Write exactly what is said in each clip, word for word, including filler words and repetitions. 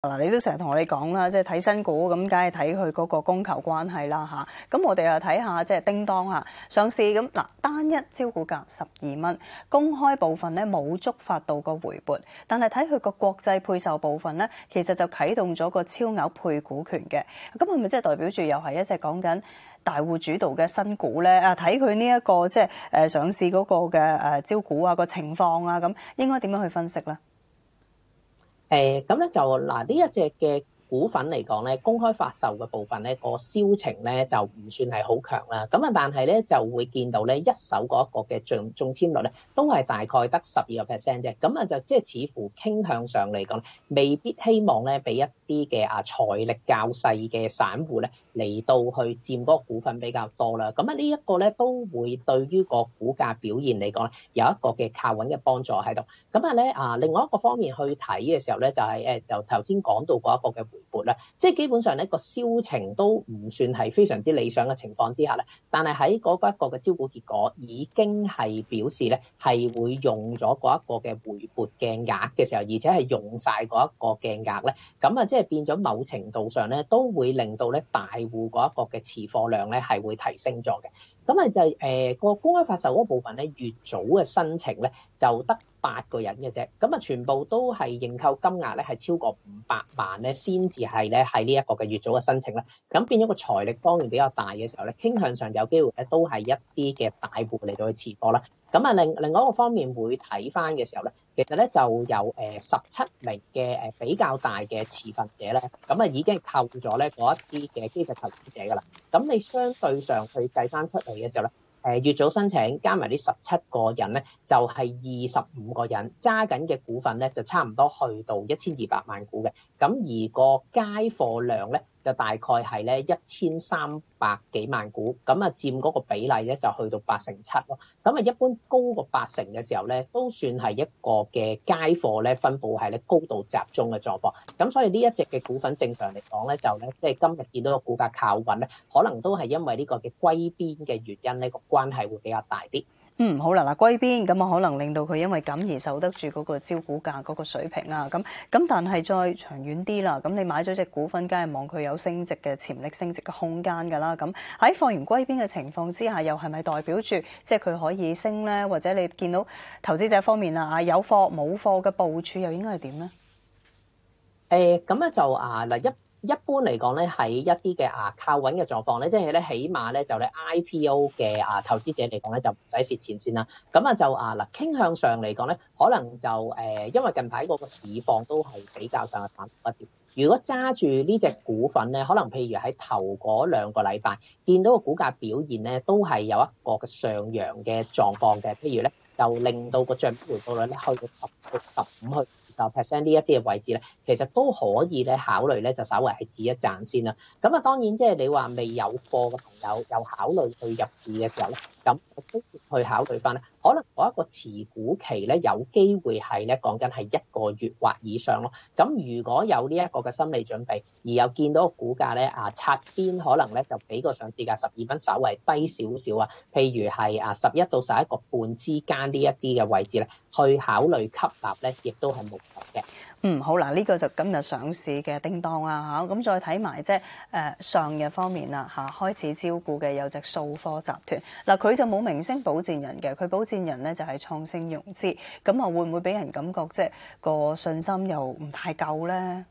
嗱，你都成日同我哋講啦，即係睇新股咁，梗係睇佢嗰個供求關係啦嚇。咁我哋又睇下即係叮當啊上市咁嗱，單一招股價十二蚊，公開部分咧冇觸發到個回撥，但係睇佢個國際配售部分咧，其實就啟動咗個超額配股權嘅。咁係咪即係代表住又係一隻講緊大戶主導嘅新股咧？啊，睇佢呢一個即係誒上市嗰個嘅誒招股啊個情況啊，咁應該點樣去分析咧？ 誒咁咧就嗱呢一隻嘅股份嚟講咧，公開發售嘅部分咧，個銷情咧就唔算係好強啦。咁啊，但係咧就會見到咧一手嗰一個嘅中中籤率咧，都係大概得十二個 percent 啫。咁啊就即係似乎傾向上嚟講，未必希望咧俾一啲嘅啊財力較細嘅散戶咧嚟到去佔嗰個股份比較多啦。咁啊呢一個咧都會對於個股價表現嚟講咧有一個嘅靠穩嘅幫助喺度。咁啊咧啊另外一個方面去睇嘅時候咧，就係誒就頭先講到嗰一個嘅回撥啦，即係基本上咧個銷情都唔算係非常之理想嘅情況之下咧，但係喺嗰一個嘅招股結果已經係表示咧係會用咗嗰一個嘅回撥嘅額嘅時候，而且係用晒嗰一個嘅額咧，咁啊即係變咗某程度上咧都會令到咧大戶嗰一個嘅持貨量咧係會提升咗嘅。咁啊就誒個公開發售嗰部分咧，越早嘅申請咧就得八個人嘅啫，咁啊全部都係認購金額咧係超過五百萬咧，先至係咧喺呢一個嘅越早嘅申請咧，咁變咗個財力方面比較大嘅時候咧，傾向上有機會咧都係一啲嘅大戶嚟到去持貨啦。咁啊另另外一個方面會睇翻嘅時候咧，其實咧就有誒十七名嘅誒比較大嘅持份者咧，咁啊已經扣咗咧嗰一啲嘅基石投資者噶啦。咁你相對上去計翻出嚟嘅時候咧，誒越早申請加埋呢十七個人咧，就係二十五個人揸緊嘅股份咧，就差唔多去到一千二百萬股嘅。咁而個街貨量咧，就大概係咧一千三百幾萬股，咁啊佔嗰個比例咧就去到八成七咯。咁啊一般高過八成嘅時候咧，都算係一個嘅街貨咧分佈係咧高度集中嘅狀況。咁所以呢一隻嘅股份正常嚟講咧，就咧即係今日見到個股價靠穩咧，可能都係因為呢個嘅歸邊嘅原因呢個關係會比較大啲。 嗯，好啦，嗱，歸邊咁啊，可能令到佢因為咁而受得住嗰個招股價嗰個水平啊，咁咁但係再長遠啲啦，咁你買咗隻股份，梗係望佢有升值嘅潛力、升值嘅空間㗎啦。咁喺放完歸邊嘅情況之下，又係咪代表住即係佢可以升咧？或者你見到投資者方面啊，有貨冇貨嘅部署又應該係點咧？ 誒咁咧就啊嗱一。一般嚟講咧，喺一啲嘅啊靠穩嘅狀況咧，即係咧起碼咧就咧 I P O 嘅啊投資者嚟講咧就唔使蝕錢先啦。咁啊就啊嗱傾向上嚟講咧，可能就誒因為近排嗰個市況都係比較上係反覆一啲。如果揸住呢隻股份咧，可能譬如喺頭嗰兩個禮拜見到個股價表現咧，都係有一個嘅上揚嘅狀況嘅。譬如咧，就令到個帳面回報率咧去到十到十五去就 percent 呢一啲嘅位置咧，其實都可以咧考慮咧，就稍微係止一賺先啦。咁啊，當然即係你話未有貨嘅朋友，有考慮去入市嘅時候咧，咁需要去考慮翻咧，可能嗰一個持股期咧，有機會係咧講緊係一個月或以上咯。咁如果有呢一個嘅心理準備，而又見到個股價咧啊擦邊，可能咧就比個上市價十二蚊稍微低少少啊，譬如係啊十一到十一個半之間呢一啲嘅位置咧，去考慮吸納咧，亦都係冇錯嘅。 嗯，好嗱，呢、這個就今日上市嘅叮當啦嚇，咁再睇埋即係誒上日方面啦嚇，開始招股嘅有隻數科集團嗱，佢就冇明星保薦人嘅，佢保薦人咧就係創星融資，咁啊會唔會俾人感覺即係個信心又唔太夠咧？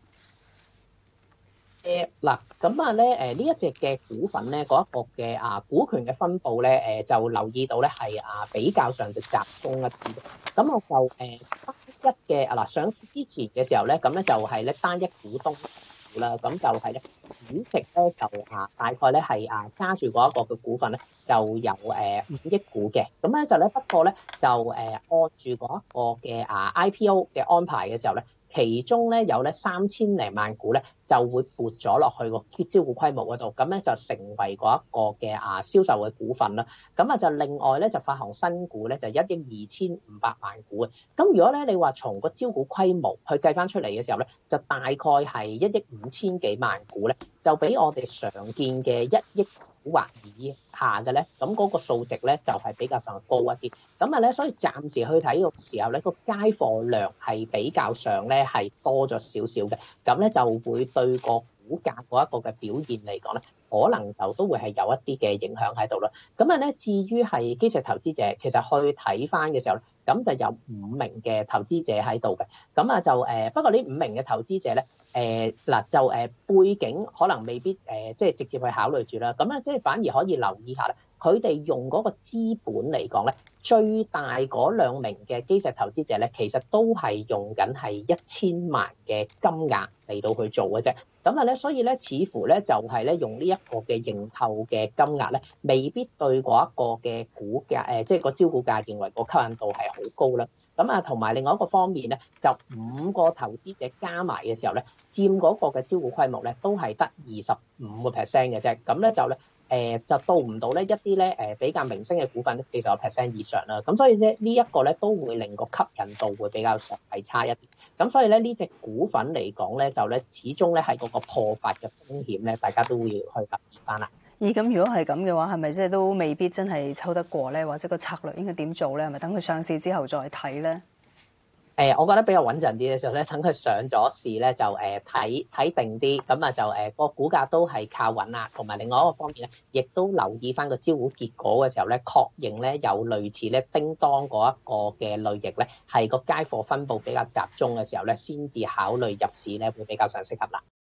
誒嗱，咁啊咧誒呢一隻嘅股份咧，嗰一個嘅啊股權嘅分佈咧，誒就留意到咧係啊比較上就集中一啲嘅。咁我就誒單一嘅啊嗱上市之前嘅時候咧，咁咧就係咧單一股東股啦，咁就係咧主席咧就啊大概咧係啊揸住嗰一個嘅股份咧就有誒五億股嘅，咁咧就咧不過咧就誒按住嗰一個嘅啊 I P O 嘅安排嘅時候咧。其中咧有咧三千零萬股咧就會撥咗落去個招股規模嗰度，咁咧就成為嗰一個嘅啊銷售嘅股份啦。咁啊就另外咧就發行新股咧就一億二千五百萬股嘅。咁如果咧你話從個招股規模去計翻出嚟嘅時候咧，就大概係一億五千幾萬股咧，就比我哋常見嘅一億或以下嘅咧，咁嗰個數值咧就係比較上高一啲。咁啊咧，所以暫時去睇個時候咧，個街貨量係比較上咧係多咗少少嘅，咁咧就會對個股價嗰一個嘅表現嚟講咧，可能就都會係有一啲嘅影響喺度啦。咁啊咧，至於係基石投資者，其實去睇翻嘅時候咧，咁就有五名嘅投資者喺度嘅。咁啊就誒，不過呢五名嘅投資者咧，誒嗱就誒背景可能未必誒即係直接去考慮住啦。咁咧即係反而可以留意下咧，佢哋用嗰個資本嚟講咧，最大嗰兩名嘅基石投資者咧，其實都係用緊係一千萬嘅金額嚟到去做嘅啫。咁啊咧，所以咧，似乎咧就係咧用呢一個嘅認購嘅金額咧，未必對嗰一個嘅股價誒，即係個招股價認為個吸引度係好高啦。咁啊，同埋另外一個方面咧，就五個投資者加埋嘅時候咧，佔嗰個嘅招股規模咧，都係得二十五個 percent 嘅啫。咁咧就咧。誒、呃、就到唔到咧一啲咧誒比較明星嘅股份咧四十個 percent 以上啦，咁所以咧呢一個咧都會令個吸引度會比較上係差一啲，咁所以咧呢隻股份嚟講咧就咧始終咧係嗰個破發嘅風險咧，大家都會去留意翻啦。 咦，咁如果係咁嘅話，係咪即係都未必真係抽得過咧？或者個策略應該點做咧？係咪等佢上市之後再睇咧？ 誒，我覺得比較穩陣啲嘅時候咧，等佢上咗市咧，就誒睇睇定啲，咁啊就誒個股價都係靠穩啦。同埋另外一個方面咧，亦都留意翻個招股結果嘅時候咧，確認咧有類似咧叮當嗰一個嘅類型咧，係個街貨分佈比較集中嘅時候咧，先至考慮入市咧，會比較上適合啦。